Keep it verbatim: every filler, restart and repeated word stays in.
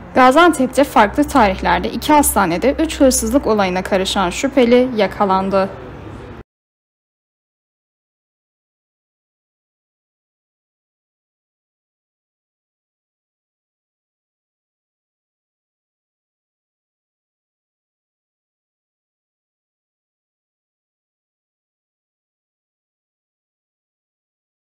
Gaziantep'te farklı tarihlerde iki hastanede üç hırsızlık olayına karışan şüpheli yakalandı.